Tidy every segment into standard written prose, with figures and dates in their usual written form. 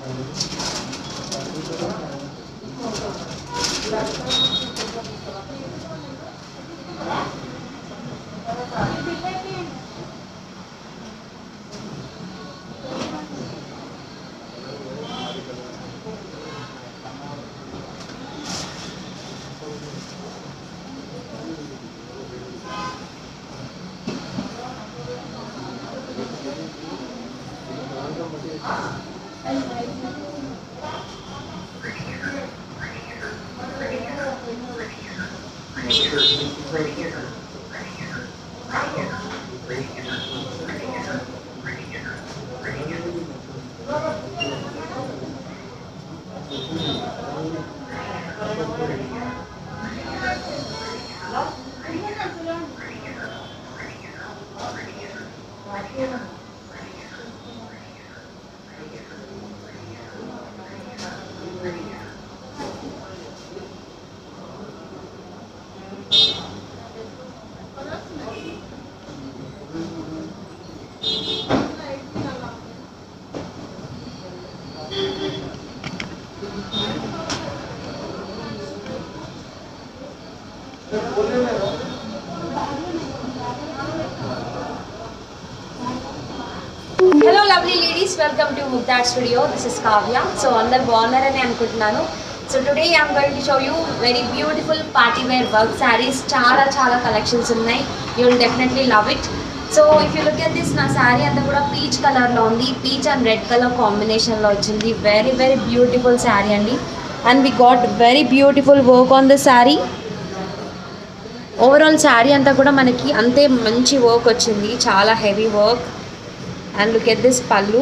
Hello lovely ladies, welcome to Mugdar Studio. This is Kavya. So అందరు బాగున్నారని అనుకుంటున్నాను. So today I am going to show you very beautiful party wear work sarees. చాలా collections ఉన్నాయి. You will definitely love it. So if you look at this, నా saree అంతా కూడా peach color లో ఉంది. Peach and red color combination లో వచ్చింది. Very beautiful saree అండి. And we got very beautiful work on the saree. Overall saree అంతా కూడా మనకి అంతే మంచి వర్క్ వచ్చింది. చాలా heavy work. And look at this pallu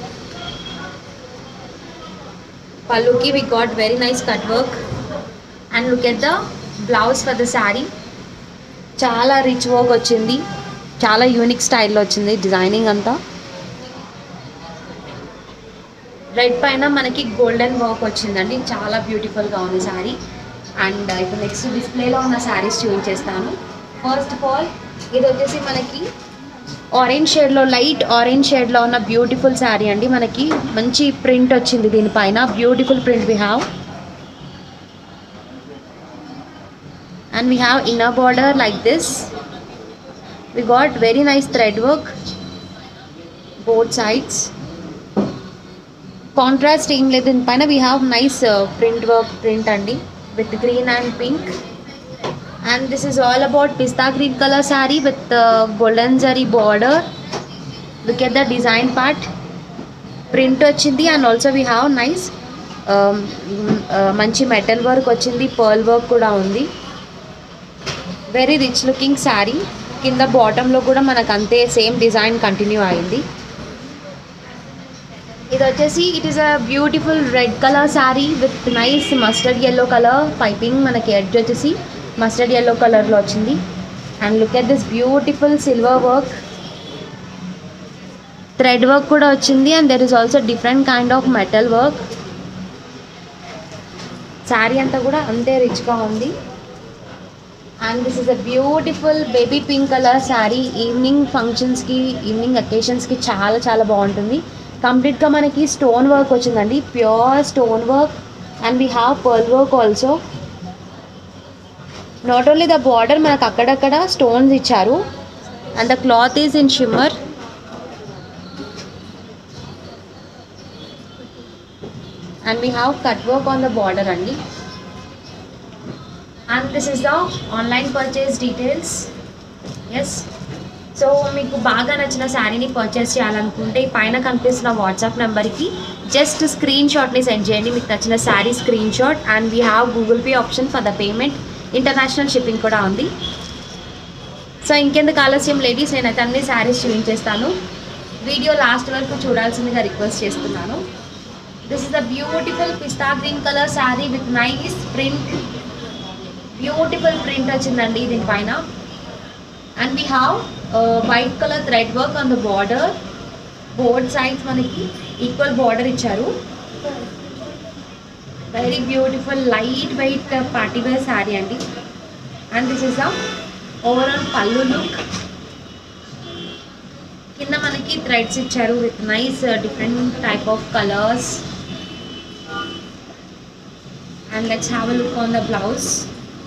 ki we got very nice cut work. And look at the blouse for the saree, chala rich work ochindi, chala unique style lo ochindi designing anta. Red paina manaki golden work ochindandi, chala beautiful ga undi saree. And ipo next display lo unna sarees చూపించేస్తాను. First of all ఇది వచ్చేసి మనకి orange షేడ్లో light orange షేడ్లో ఉన్న beautiful sari అండి. మనకి మంచి ప్రింట్ వచ్చింది దీనిపైన, beautiful print we have. And we have inner border like this. We got very nice thread work both sides. Contrast ఏం లేదు దీనిపైన. We have nice print work print అండి with green and pink. And this is all about pista green color saree with golden zari border. Look at the design part, print ochindi. And also we have nice manchi metal work ochindi, pearl work kuda undi. Very rich looking saree. Kinda bottom lo kuda manaku ante same design continue ayindi. Idu vachesi it is a beautiful red color saree with nice mustard yellow color piping. Manaki edge vachesi mustard yellow కలర్లో వచ్చింది. And look at this beautiful silver work, thread work కూడా వచ్చింది. And there is also different kind of metal work. Sari అంతా కూడా అంతే రిచ్గా ఉంది. And this is a beautiful baby pink colour sari. Evening ఫంక్షన్స్కి, ఈవినింగ్ అకేషన్స్కి చాలా బాగుంటుంది. కంప్లీట్గా మనకి స్టోన్ వర్క్ వచ్చిందండి, pure stone work. And we have pearl work also. Not only the border, మనకు అక్కడక్కడ స్టోన్స్ ఇచ్చారు. And the cloth is in shimmer. And we have cut work on the border అండి. And this is the online purchase details. Yes, so మీకు బాగా నచ్చిన శారీని purchase చేయాలనుకుంటే ఈ పైన కనిపిస్తున్న వాట్సాప్ నెంబర్కి జస్ట్ స్క్రీన్ షాట్ని సెండ్ చేయండి, మీకు నచ్చిన sari screen shot. And we have Google Pay option for the payment. International shipping కూడా ఉంది. సో ఇంకెందుకు ఆలస్యం లేడీస్, నేనైతే అన్ని శారీస్ చూపించేస్తాను. వీడియో లాస్ట్ వరకు చూడాల్సిందిగా రిక్వెస్ట్ చేస్తున్నాను. This is the beautiful pista green colour sari with nice print. Beautiful print వచ్చిందండి దీనిపైన. And we have white colour thread work on the border. Both sides మనకి ఈక్వల్ బార్డర్ ఇచ్చారు. Very beautiful light weight party wear sari అండి. And this is the overall pallu look. కింద మనకి threads ఇచ్చారు with nice different type of colours. And let's have a look on the blouse.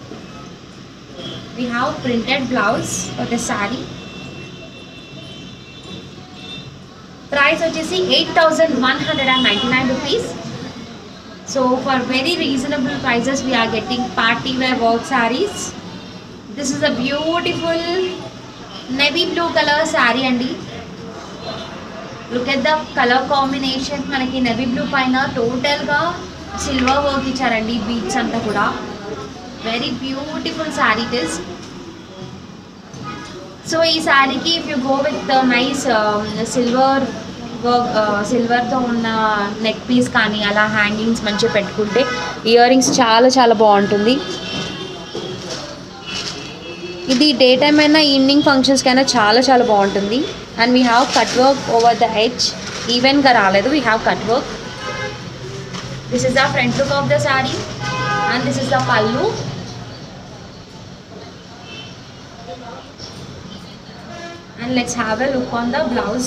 We have printed blouse for the saree. Price వచ్చేసి 8,199 rupees. So for very reasonable prices we are getting party wear work sarees. This is a beautiful navy blue color saree andi. Look at the color combination. మనకి navy blue పైన total గా silver work ఇచ్చారండి, beads అంతా కూడా. Very beautiful sari it is. So ఈ సారీకి if you go with nice silver work, సిల్వర్తో ఉన్న నెక్ పీస్ కానీ అలా హ్యాంగింగ్స్ మంచిగా పెట్టుకుంటే ఇయర్ రింగ్స్ చాలా చాలా బాగుంటుంది. ఇది డే టైమ్ అయినా ఈవినింగ్ ఫంక్షన్స్కి అయినా చాలా చాలా బాగుంటుంది. And we have cut work over the edge, ఈవెన్గా రాలేదు, we have cut work. This is the front look of the sari and this is the pallu. And let's have a look on the blouse.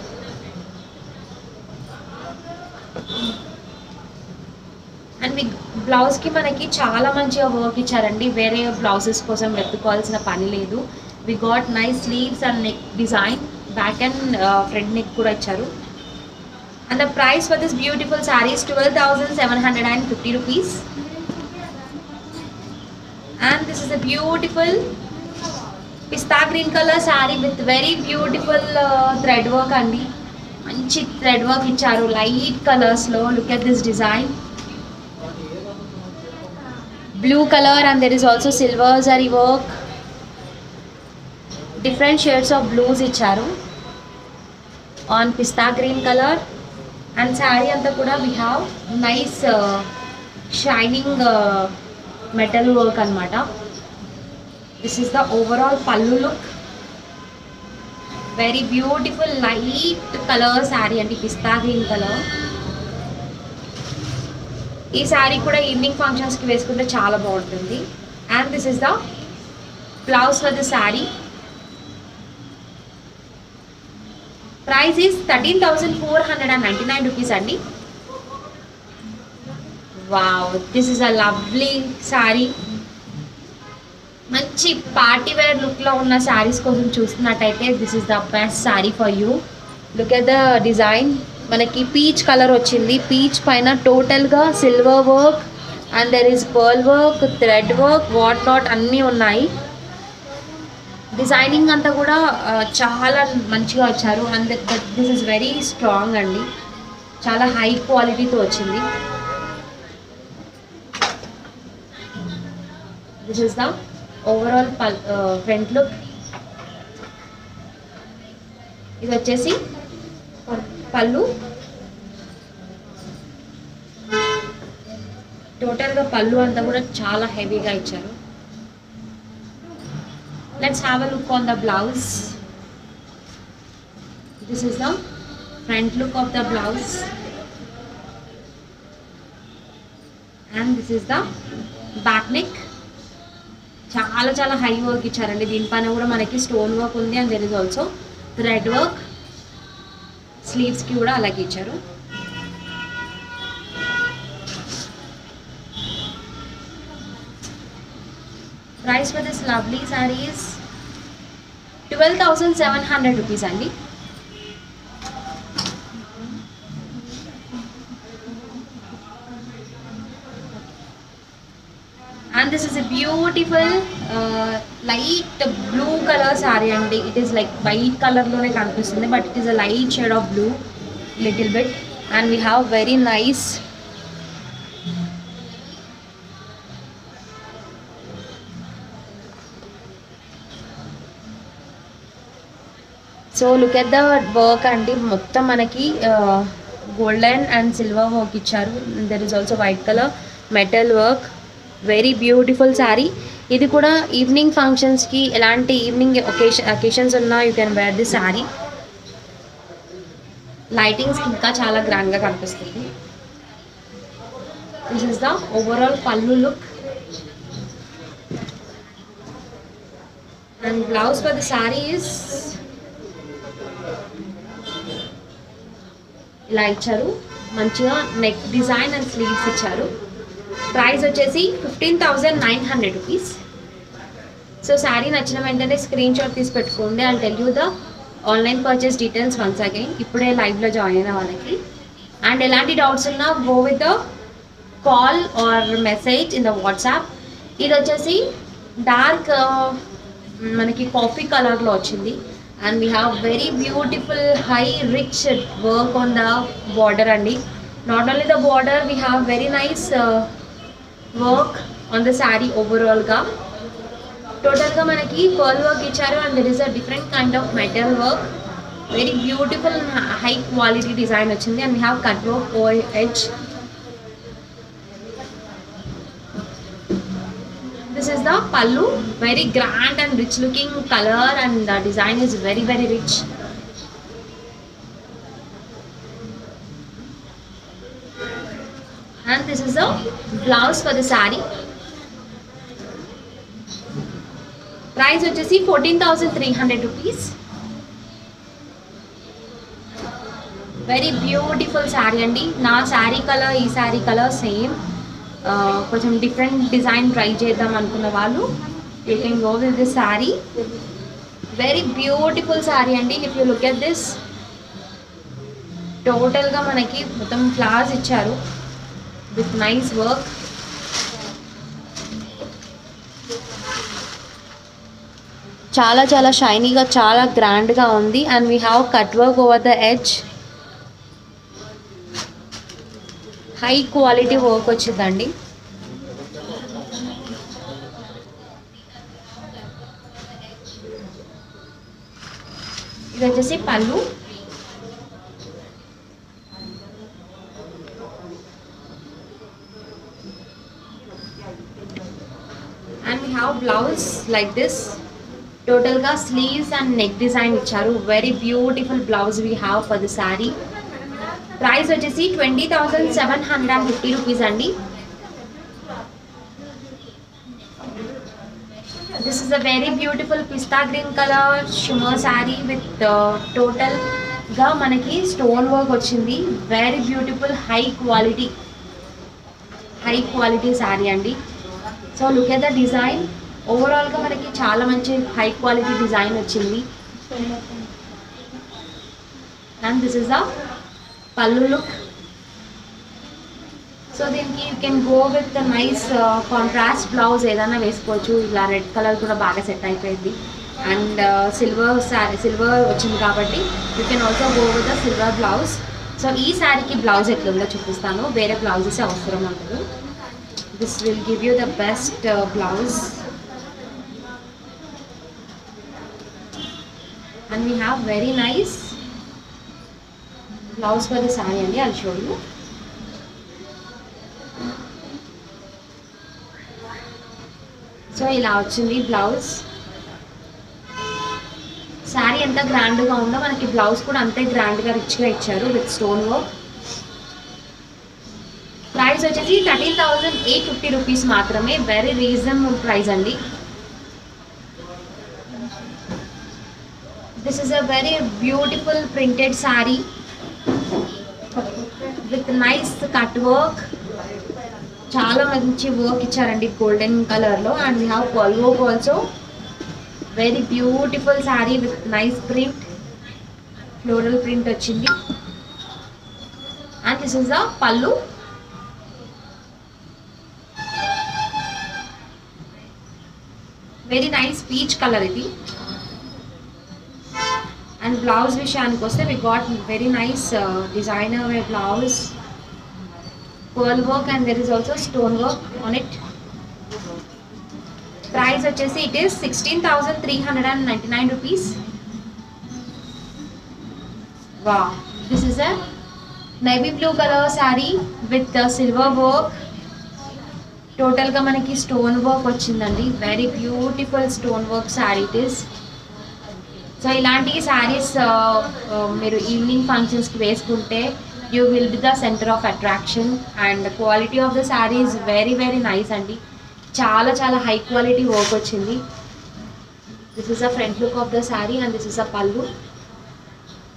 And we blouse ki manaki chaala manchiga work icharanడి, వేరే blouses కోసం వెతుకోవాల్సిన పని లేదు. We got nice sleeves and neck design, back and front neck కూడా ఇచ్చారు. And the price for this beautiful saree is 12,750 rupees. And this is a beautiful pista green colour sari with very beautiful thread work అండి. మంచి thread work ఇచ్చారు light కలర్స్లో. Look at this design, blue colour and there is also silver zari work. Different shades of blues ఇచ్చారు on pista green colour. And sari అంతా కూడా we have nice shining metal work అనమాట. This is the overall pallu look. Very beautiful light color saree and pista green color. ఈ saree కూడా evening functions కి వేసుకుంటే చాలా బాగుంటుంది. And this is the blouse for the saree. Price is 13,499 rupees అండి. Wow, this is a lovely saree. మంచి party wear లుక్లో ఉన్న శారీస్ కోసం చూస్తున్నట్టయితే this is the best sari for you. Look at the design. మనకి పీచ్ కలర్ వచ్చింది, peach పైన టోటల్గా silver work and there is pearl work, thread work, what not అన్నీ ఉన్నాయి. డిజైనింగ్ అంతా కూడా చాలా మంచిగా వచ్చారు. And this is very strong అండి, చాలా హై క్వాలిటీతో వచ్చింది. This is the overall front look. ఇది వచ్చేసి పళ్ళు. టోటల్గా పళ్ళు అంతా కూడా చాలా హెవీగా ఇచ్చారు. Let's have a look on the blouse. This is the front look of the blouse and this is the back neck. చాలా చాలా హై వర్క్ ఇచ్చారండి. దీనిపైన కూడా మనకి స్టోన్ వర్క్ ఉంది and there is also thread work. స్లీవ్స్కి కూడా అలాగే ఇచ్చారు. Price for this lovely sari is 12,700 rupees అండి. And this is a beautiful light blue color saree andi. It is like white color lone kanipistundi, but it is a light shade of blue little bit. And we have very nice so look at the work andi. Mottam manaki golden and silver work icharu. There is also white color metal work. Very beautiful sari. ఇది కూడా evening ఫంక్షన్స్కి, ఎలాంటి evening occasions ఉన్నా you can wear this sari. లైటింగ్స్కి ఇంకా చాలా గ్రాండ్గా కనిపిస్తుంది. This is the overall pallu look and blouse for the sari is ఇలా ఇచ్చారు. మంచిగా నెక్ డిజైన్ అండ్ స్లీవ్స్ ఇచ్చారు. ప్రైస్ వచ్చేసి 15,900 రూపీస్. సో శారీ నచ్చిన వెంటనే స్క్రీన్ షాట్ తీసి పెట్టుకోండి. I tell you the online purchase details once again, ఇప్పుడే లైవ్లో జాయిన్ అయిన వాళ్ళకి. అండ్ ఎలాంటి డౌట్స్ ఉన్నా go with the call or message in the WhatsApp. ఇది వచ్చేసి డార్క్ మనకి కాఫీ కలర్లో వచ్చింది. And we have very beautiful high rich work on the border అండి. Not only the border, we have very nice work on the sari ఓవరాల్గా. టోటల్గా మనకి pearl work ఇచ్చారు and there is a different kind of metal work. Very beautiful high quality design వచ్చింది. And we have cut work over edge. This is the pallu, very grand and rich looking color, and the design is very rich. And this is the blouse for the saree. Price vachesi 14,300 rupees. Very beautiful saree andi. Na saree color ee saree color same. కొంచెం different design try చేద్దాం అనుకున్న వాళ్ళు you can go with this sari. Very beautiful sari అండి. If you look at this, టోటల్గా మనకి మొత్తం flowers ఇచ్చారు with nice work. చాలా చాలా షైనీగా, చాలా గ్రాండ్గా ఉంది. And we have cut work over the edge. High quality work వచ్చిందండి. ఇది వచ్చేసి pallu. And we have blouse like this. టోటల్గా స్లీవ్స్ అండ్ నెక్ డిజైన్ ఇచ్చారు. Very beautiful blouse we have for the sari. Price వచ్చేసి 20,750 రూపీస్ అండి. This is a very beautiful pista green colour shimmer sari with టోటల్గా మనకి stone work వచ్చింది. Very beautiful high quality sari అండి. So look at the design. ఓవరాల్గా మనకి చాలా మంచి హై క్వాలిటీ డిజైన్ వచ్చింది. And this is the pallu look. So దీనికి you can go with the nice contrast blouse ఏదైనా వేసుకోవచ్చు. ఇలా రెడ్ కలర్ కూడా బాగా సెట్ అయిపోయింది. అండ్ సిల్వర్ వచ్చింది కాబట్టి you can also go with the silver blouse. So ఈ శారీకి బ్లౌజ్ ఎట్లుందో చూపిస్తాను. వేరే బ్లౌజెస్ అవసరం ఉండదు. This will give you the best blouse. And we have very nice blouse for the sari అండి. I'll show you. సో ఇలా వచ్చింది బ్లౌజ్. శారీ ఎంత గ్రాండ్గా ఉందో మనకి బ్లౌజ్ కూడా అంతే గ్రాండ్గా రిచ్గా ఇచ్చారు విత్ స్టోన్ వర్క్. ప్రైస్ వచ్చేసి 13,850 రూపీస్ మాత్రమే. వెరీ రీజనబుల్ ప్రైస్ అండి. This is a very beautiful printed sari with nice cut work. చాలా మంచి వర్క్ ఇచ్చారండి గోల్డెన్ కలర్లో. And we have pearl work also. Very beautiful sari with nice print, floral print వచ్చింది. And this is the pallu. Very nice peach colour ఇది. And blouse విషయానికి వస్తే we got very nice designer way blouse, pearl work, and there is also stone work on it. Price వచ్చేసి it is 16,399 rupees. Wow, this is a navy blue color saree with the silver work. Total గా మనకి stone work వచ్చిందండి. Very beautiful stone work sari it is. So ఇలాంటి శారీస్ మీరు evening ఫంక్షన్స్కి వేసుకుంటే you will be the centre of attraction. And quality of the sari is very nice అండి. చాలా చాలా హై క్వాలిటీ వర్క్ వచ్చింది. This is the front look of the sari and this is the pallu.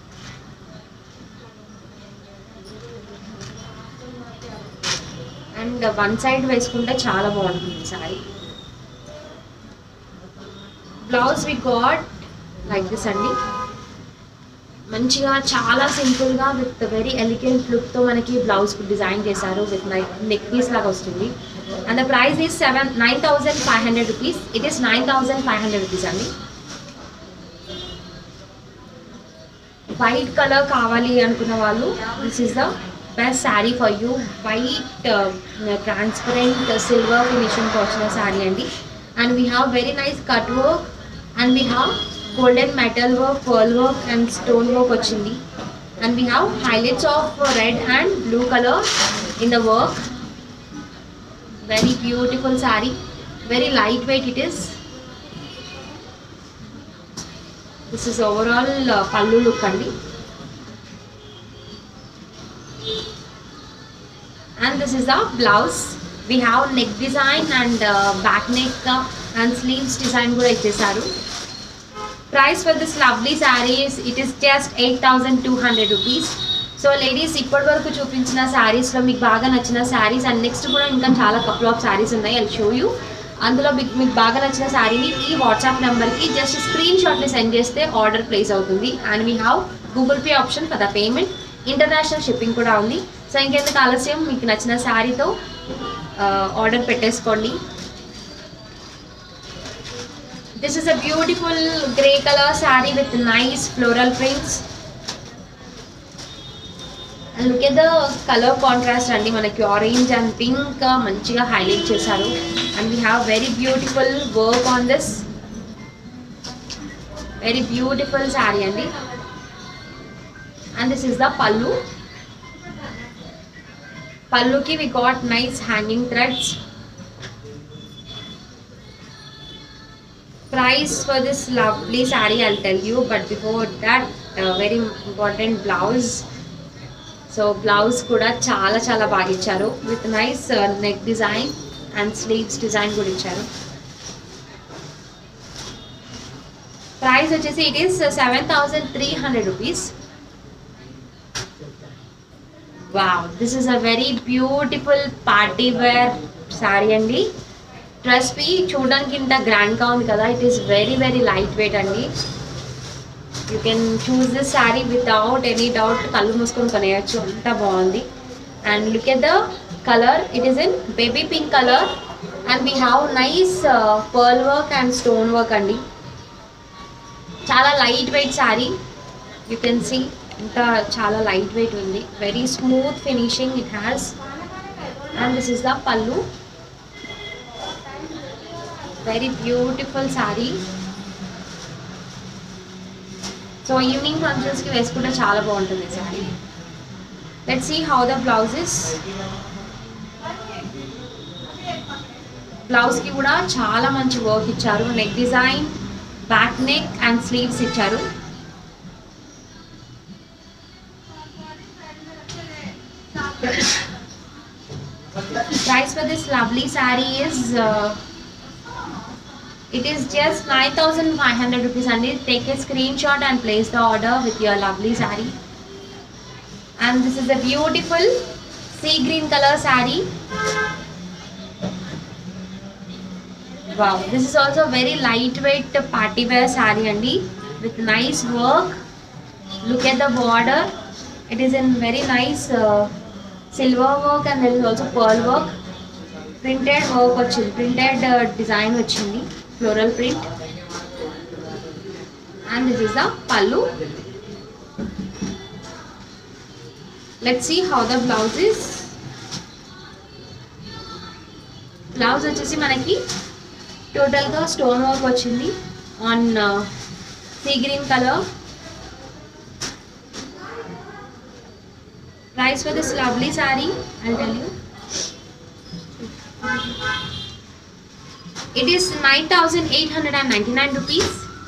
And and one side వేసుకుంటే చాలా బాగుంటుంది sari. Blouse we got like this అండి, మంచిగా చాలా సింపుల్గా విత్ వెరీ ఎలిగెంట్ లుక్తో మనకి బ్లౌజ్ డిజైన్ చేశారు. విత్ నెక్ పీస్ లాగా వస్తుంది. And the price is 9,500 rupees. It is 9,500 rupees అండి. వైట్ కలర్ కావాలి అనుకున్న వాళ్ళు this is the best sari for you. White transparent silver ఫినిషింగ్కి వచ్చిన శారీ అండి. And we have very nice cut work and we have golden metal work, pearl work and stone work వచ్చింది. And we have highlights of red and blue color in the work. Very beautiful saree, very lightweight it is. This is overall pallu look andi. And this is the blouse. We have neck design and back neck and sleeves design kuda ichesaru. Price for this lovely sarees, it is just 8,200 rupees. So ladies ఇప్పటి వరకు చూపించిన శారీస్లో మీకు బాగా నచ్చిన saris and next కూడా ఇంకా చాలా కపుల్ ఆఫ్ శారీస్ ఉన్నాయి. I show you. అందులో మీకు బాగా నచ్చిన శారీని ఈ వాట్సాప్ నెంబర్కి జస్ట్ స్క్రీన్ షాట్ని సెండ్ చేస్తే ఆర్డర్ ప్లేస్ అవుతుంది. And we have Google Pay option for the payment. International shipping కూడా ఉంది. సో ఇంకెందుకు ఆలస్యం, మీకు నచ్చిన శారీతో ఆర్డర్ పెట్టేసుకోండి. This is a beautiful grey color saree with nice floral prints. And look at the color contrast andi, manaki orange and pink manchiga highlight chesaru. And we have very beautiful work on this. Very beautiful saree andi. And this is the pallu. Pallu ki we got nice hanging threads. Price for this lovely saree I'll tell you, but before that very important blouse. So blouse kuda చాలా బాగా ఇచ్చారు with nice neck design and sleeves design కూడా ఇచ్చారు. Price వచ్చేసి it is 7,300 rupees. Wow, this is a very beautiful party wear saree andi. Trust me, చూడడానికి ఇంత గ్రాండ్గా ఉంది కదా. It is very very light weight అండి. You can choose this sari without any doubt. కళ్ళు మూసుకొని కొనేయచ్చు, అంత బాగుంది. And look at the colour, it is in baby pink colour. And we have nice pearl work and stone work అండి. చాలా light weight sari. You can see ఇంత చాలా light weight ఉంది. Very smooth finishing it has. And this is the pallu. Very beautiful saree. So evening functions ki veskunte chaala baaguntundi saree. Let's see how the blouse is. Blouse ki kuda chaala manchi work icharu. Neck design, back neck and sleeves icharu. Price for this lovely saree is it is just 9,500 rupees and take a screenshot and place the order with your lovely saree. And this is a beautiful sea green color saree. Wow, this is also very lightweight party wear saree andi with nice work. Look at the border. It is in very nice silver work and there is also pearl work. Printed work vachindi, printed design vachindi. Floral print. And this is the pallu. Let's see how the blouse is. Blouse వచ్చేసి మనకి total గా stone work వచ్చింది on sea green colour. Price for this lovely saree I'll tell you. It is 9,899 rupees.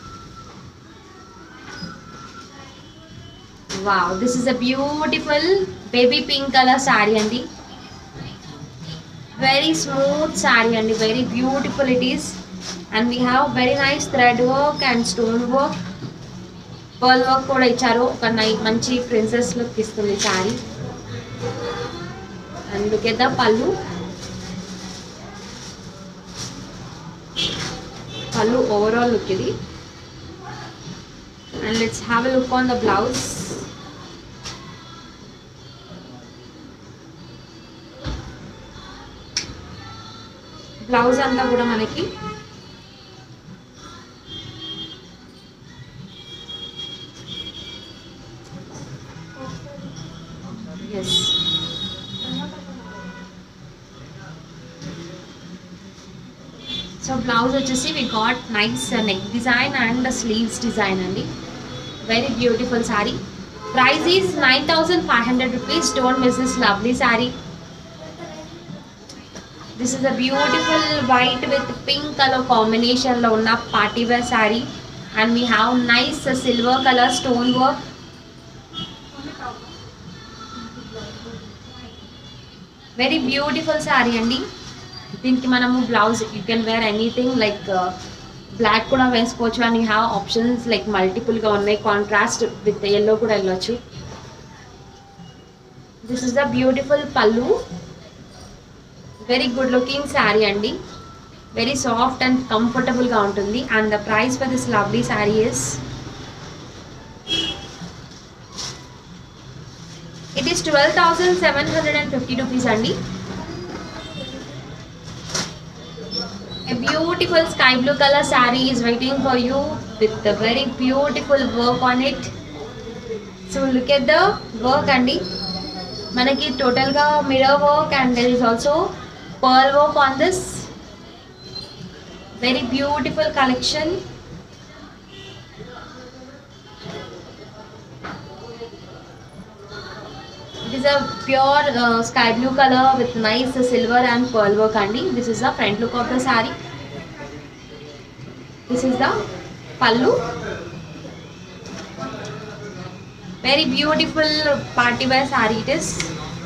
Wow, this is a beautiful baby pink color saree andi. Very smooth saree andi, very beautiful it is. And we have very nice thread work and stone work. Pearl work kuda icharu. Oka manchi princess look istundi saree. And look at the pallu. pallu overall look idi. And let's have a look on the blouse. Blouse anta kuda manaki yes. So blouse వచ్చేసి we got nice neck design and sleeves design అండి. Very beautiful saree. Price is 9,500 rupees. Don't miss this lovely saree. This is a beautiful white with pink color combination lo unna party wear saree, and we have nice silver color stone work. Very beautiful saree andi. దీనికి మనము blouse you can wear anything like black కూడా వేసుకోవచ్చు, and you have options like మల్టిపుల్గా ఉన్నాయి. Contrast with yellow కూడా వెళ్ళొచ్చు. This is the beautiful pallu. Very good looking sari అండి. Very soft and కంఫర్టబుల్గా ఉంటుంది. And the price for this lovely sari is it is 12,750 rupees అండి. A beautiful sky blue color saree is waiting for you with the very beautiful work on it. So look at the work andi. Manaki total ga mirror work and there is also pearl work on this. Very beautiful collection. It is a pure sky blue color with nice silver and pearl work andi. This is the front look of the saree. This is the pallu. Very beautiful party wear saree it is.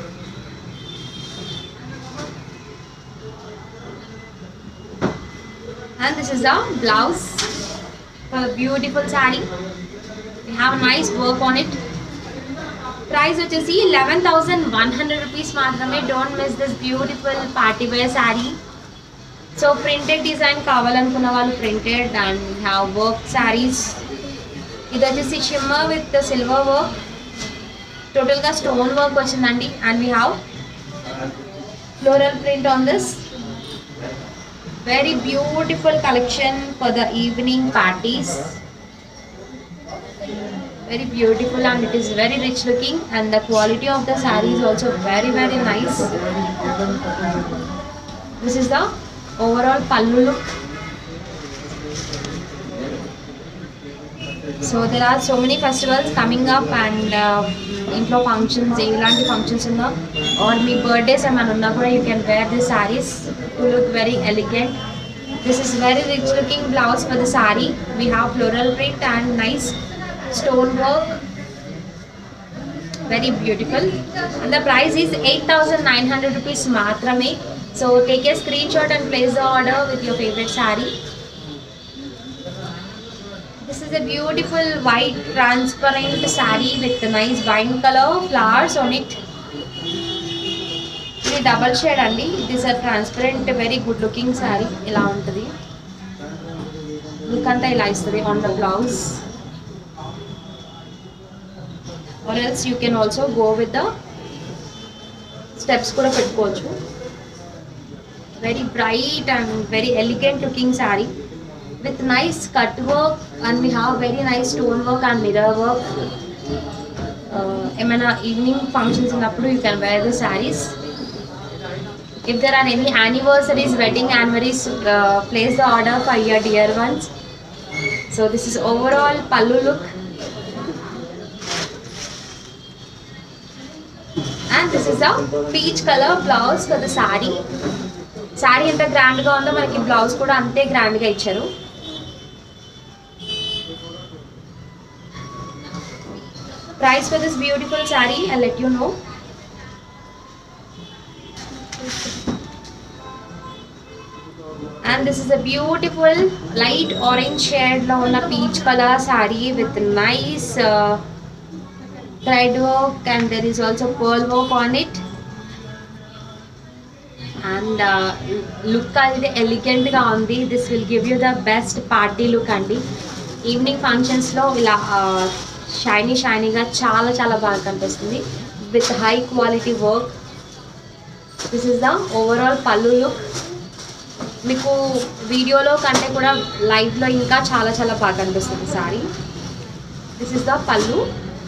And this is the blouse for the beautiful saree. We have a nice work on it. Price వచ్చేసి 11,100 rupees మాత్రమే. Don't miss this beautiful party wear sari. So printed design కావాలనుకున్న వాళ్ళు printed and have work saris. ఇది వచ్చేసి shimmer with silver work, టోటల్గా stone work వచ్చిందండి. And we have floral print on this. Very beautiful collection for the evening parties. Very beautiful and it is very rich looking, and the quality of the saree is also very nice. This is the overall pallu look. So there are so many festivals coming up and intlo functions, elanti functions unna or me birthdays emana unna kuda you can wear these sarees to look very elegant. This is very rich looking blouse for the saree. We have floral print and nice stone work. Very beautiful, and the price is 8,900 rupees matrame. So take a screenshot and place the order with your favorite saree. This is a beautiful white transparent saree with a nice wine color flowers on it. This double shade andi. This is a transparent very good looking saree. Ila untadi look anta ila istadi on the blouse. Or else you can also go with the steps kuda pettukochu. Very bright and very elegant looking saree with nice cut work, and we have very nice stone work and mirror work. Emana evening functions innappudu you can wear the sarees. If there are any anniversaries, wedding anniversaries, place the order for your dear ones. So this is overall pallu look. And this is the peach color blouse for the saree. Saree enta grand ga undo manaki blouse kuda ante grand ga icharu. Price for this beautiful saree I'll let you know. And this is a beautiful light orange shade lo unna peach color saree with nice thread work, and there is also pearl work on it. And look అయితే ఎలిగెంట్గా ఉంది. This will give you the best party look అండి. Evening ఫంక్షన్స్లో ఇలా షైనీగా చాలా చాలా బాగా కనిపిస్తుంది with high quality work. This is the overall pallu look. మీకు వీడియోలో కంటే కూడా లైవ్లో ఇంకా చాలా చాలా బాగా కనిపిస్తుంది sari. This is the pallu.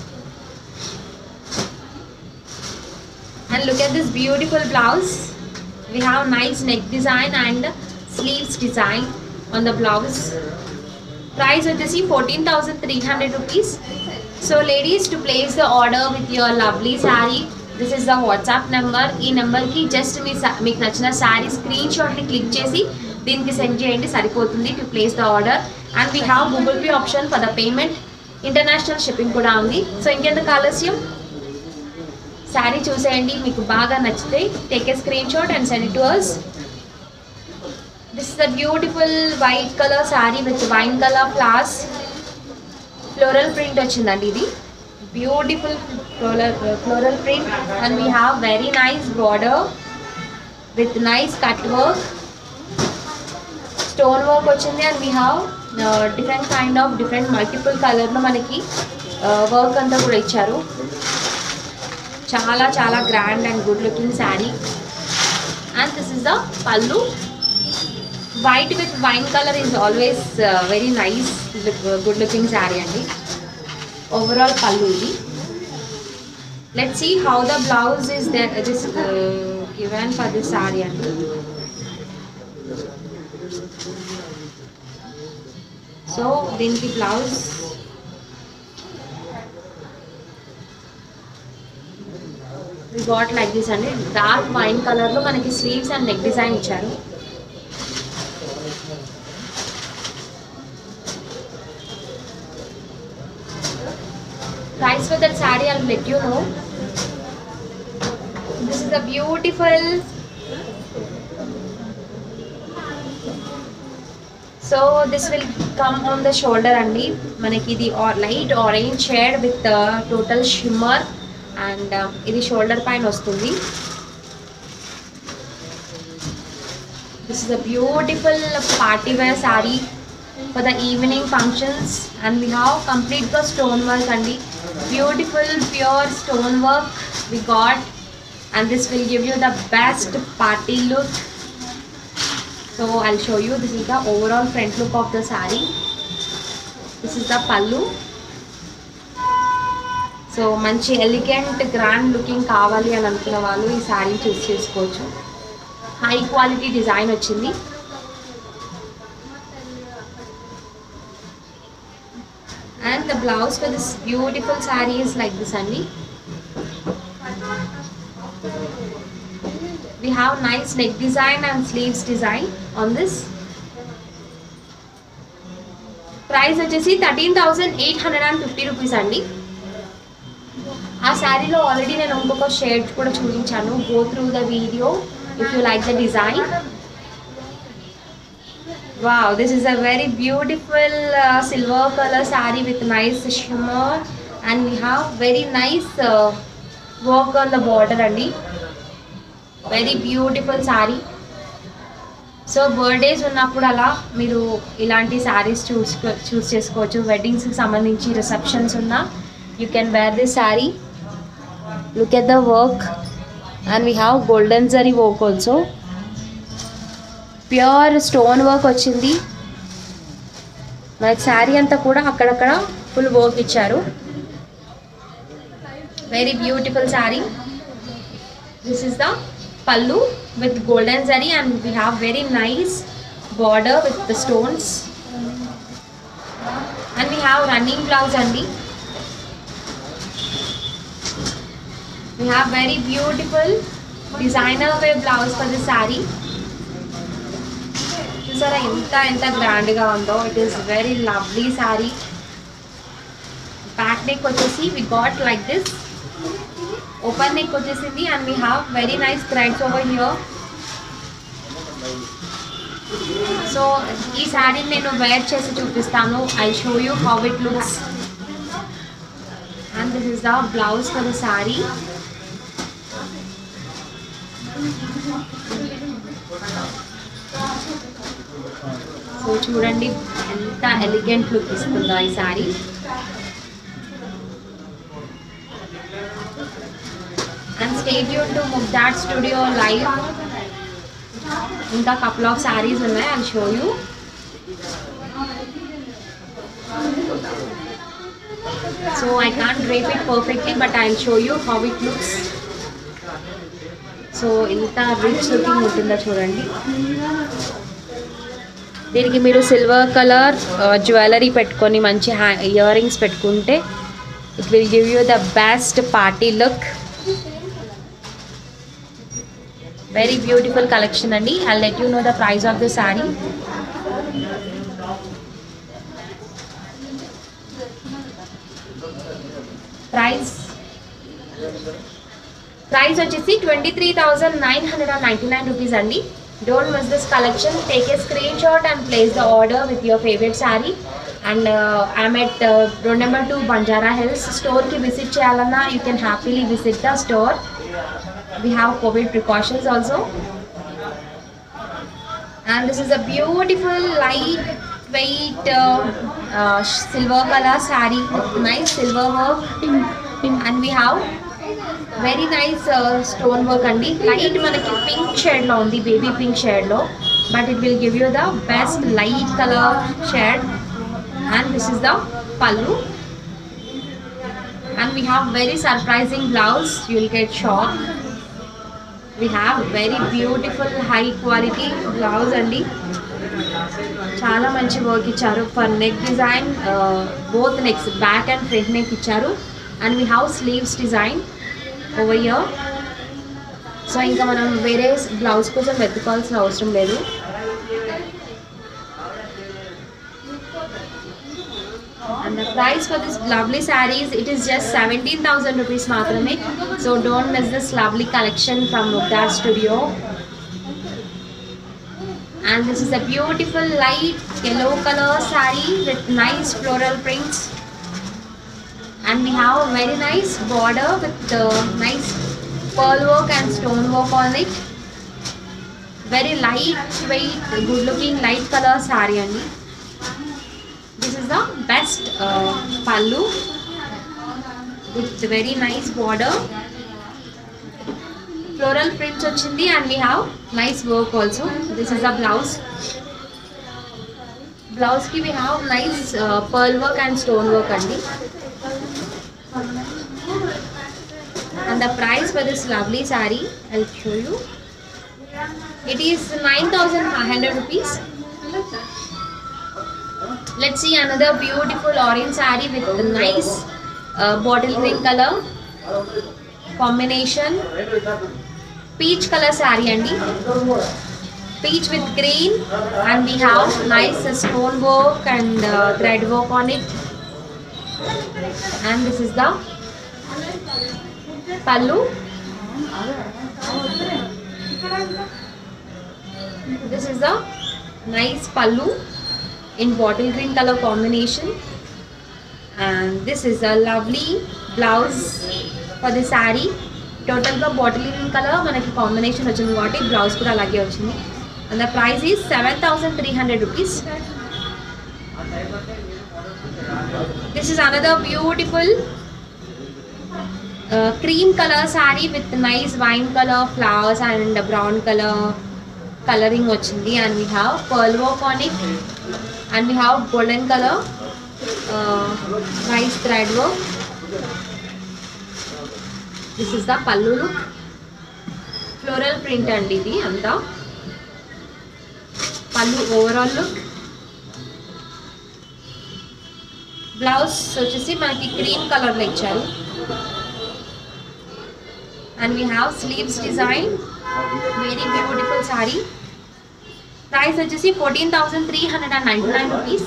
And look at this beautiful blouse. We have nice neck design and sleeves design on the blouse. Price వచ్చేసి 14,300 rupees. So ladies, to place the order with your lovely saree, this is the WhatsApp number. ఈ నెంబర్కి just మీకు నచ్చిన sari screen షాట్ని click చేసి దీనికి send చేయండి, సరిపోతుంది to place the order. And we have Google Pay option for the payment. International shipping కూడా ఉంది. సో ఇంకెందుకు ఆలస్యం, శారీ చూసేయండి, మీకు బాగా నచ్చితే take a screen shot and send it to us. This is the beautiful white colour sari with wine colour flowers, floral print వచ్చిందండి. ఇది beautiful floral print and we have very nice border with nice cut work, stone work వచ్చింది. And we have different kind of different multiple కలర్లో మనకి work అంతా కూడా ఇచ్చారు. చాలా చాలా grand and good looking sari. And this is the పల్లు. White with wine colour is always very nice good looking sari అండి. ఓవరాల్ పల్లు ఇది. Let's see how the blouse is this given for this sari అండి. సో దీనికి blouse we got like this అండి. Dark wine కలర్లో మనకి sleeves and neck design ఇచ్చారు. Price for that saree I'll let you know. This is a beautiful, so this will come on the shoulder andi. Manaki the light orange shade with total shimmer and ఇది shoulder పైన వస్తుంది. This is a beautiful party wear saree for the evening functions and we have complete the stone work andi. Beautiful pure stone work we got and this will give you the best party look. So I'll show you. This is the overall front look of the saree. This is the pallu. So మంచి elegant grand looking కావాలి అని అనుకున్న వాళ్ళు ఈ శారీ choose చేసుకోవచ్చు. High quality design వచ్చింది. And the blouse for this beautiful sari is like this అండి. We have nice neck design and sleeves design on this. Price వచ్చేసి 13,850 రూపీస్ అండి. ఆ శారీలో ఆల్రెడీ నేను ఇంకొక షేడ్ కూడా చూపించాను. Go through the video if you like the design. Wow, this is a very beautiful silver colour sari with nice shimmer and we have very nice work on the border అండి. Very beautiful sari. So birthdays ఉన్నప్పుడు అలా మీరు ఇలాంటి శారీస్ చూస్ చేసుకోవచ్చు. వెడ్డింగ్స్కి సంబంధించి receptions ఉన్నా you can wear this saree. Look at the work and we have golden zari work also. Pure stone work వచ్చింది. మనకి శారీ అంతా కూడా అక్కడక్కడ ఫుల్ వర్క్ ఇచ్చారు. Very beautiful sari. This is the pallu with golden zari and we have very nice border with the stones and we have running blouse andi. We have very beautiful designer wear blouse for the saree. చూసారా ఎంత గ్రాండ్గా ఉందో. It is very lovely saree. Back neck వచ్చేసి we got like this. Open neck వచ్చేసింది and we have very nice threads over here. So ఈ శారీని నేను wear చేసి చూపిస్తాను. I'll show you how it looks. And this is the blouse for the saree. So చూడండి ఎంత elegant look ఇస్తుందో ఈ sari. And stay tuned to ముగ్ధార్ స్టూడియో లైవ్. ఇంకా కపుల్ ఆఫ్ సారీస్ ఉన్నాయి, I'll show you. So I can't drape it perfectly, but I'll show you how it looks. So ఇంత rich looking ఉంటుందో చూడండి. దీనికి మీరు సిల్వర్ కలర్ జ్యువెలరీ పెట్టుకొని మంచి ఇయర్ రింగ్స్ పెట్టుకుంటే it will give you the best party look. Very beautiful collection అండి. I'll let you know the price of the saree. Price వచ్చేసి 23,999 రూపీస్ అండి. Don't miss this collection. Take a screen shot and place the order with your favourite saree. And I'm at road number 2 Banjara Hills. స్టోర్కి visit చేయాలన్నా you can happily visit the store. We have covid precautions also. And this is a beautiful light weight silver color saree with nice silver work, and we have very nice stone work andi. Light manaki pink shade lo undi, baby pink shade lo, but it will give you the best light color shade. And this is the pallu, and we have very surprising blouse. You will get shocked. We have very beautiful high quality blouse andi. చాలా మంచి work ఇచ్చారు. For neck design both necks back and front neck ఇచ్చారు. And we have sleeves design over here. So ఇంకా మనం వేరే blouse కోసం వెతుకోవాల్సిన అవసరం లేదు. And the price for this lovely sarees, it is just 17,000 rupees మాత్రమే. So don't miss this lovely collection from Mukhtar Studio. And this is a beautiful light yellow color saree with nice floral prints. And we have a very nice border with nice pearl work and stone work on it. Very light weight, good looking light color saree andi. This is the best pallu with very nice border. Floral prints వచ్చింది, and we have nice work also. This is the blouse. Blouse ki we have nice pearl work and stone work andi. And the price for this lovely saree, I'll show you. It is 9,500 rupees. Let's see another beautiful orange saree with a nice bottle green color combination. Peach color saree andi. Peach with green, and we have nice stone work and thread work on it. And this is the pallu. This is the nice pallu in bottle green color combination, and this is a lovely blouse for the saree. Total ga bottle green color manaki combination vachindi kabatti blouse kuda alage vachindi. And the price is 7,300 rupees. This is another beautiful cream color saree with nice wine color flowers and brown color coloring vachindi. And we have pearl work on it, and we have golden color nice thread work. This is the pallu look. Floral print andi idi anta. Pallu overall look. Blouse వచ్చేసి మనకి cream color లో ఇచ్చారు. And we have sleeves design. Very beautiful saree. Price వచ్చేసి 14,399 rupees.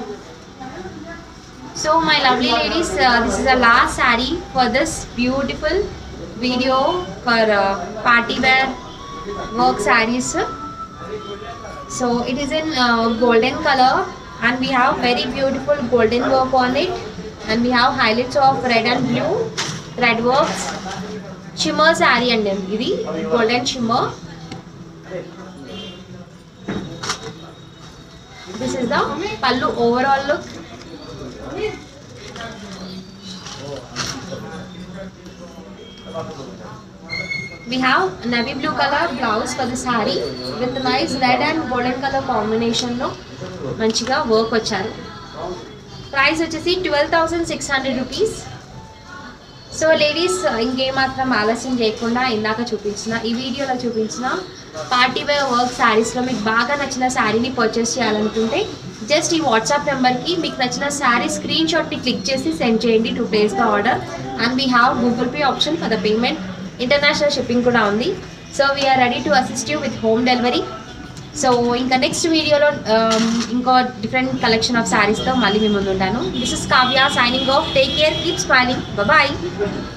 So my lovely ladies, this is the last saree for this beautiful video for party wear work sarees. So it is in golden color, and we have very beautiful golden work on it, and we have highlights of red and blue thread works. Shimmer saree అండి ఇది, golden shimmer. This is the pallu overall look. We have navy blue color blouse for the saree with nice red and golden color combination లో మంచిగా work వచ్చారు. Price వచ్చేసి 12,600 rupees. So ladies ఇంకేమాత్రం ఆలస్యం చేయకుండా ఇందాక చూపించిన ఈ వీడియోలో చూపించిన పార్టీ వేర్ వర్క్ శారీస్లో మీకు బాగా నచ్చిన శారీని పర్చేస్ చేయాలనుకుంటే జస్ట్ ఈ వాట్సాప్ నెంబర్కి మీకు నచ్చిన శారీ స్క్రీన్ షాట్ని క్లిక్ చేసి సెండ్ చేయండి to place the order. And we have Google Pay option for the payment. International shipping కూడా ఉంది. So we're ready to assist you with home delivery. So ఇంకా నెక్స్ట్ వీడియోలో ఇంకో డిఫరెంట్ కలెక్షన్ ఆఫ్ శారీస్తో మళ్ళీ మీ ముందు ఉంటాను. This is Kavya signing off. Take care, keep smiling, bye.